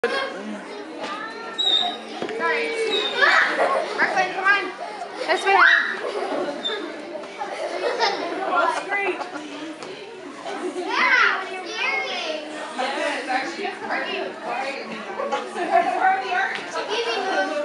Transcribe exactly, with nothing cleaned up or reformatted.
Sorry. Brooklyn, come on. This way, honey. That's great. Yeah, it's actually. Are you? Are you?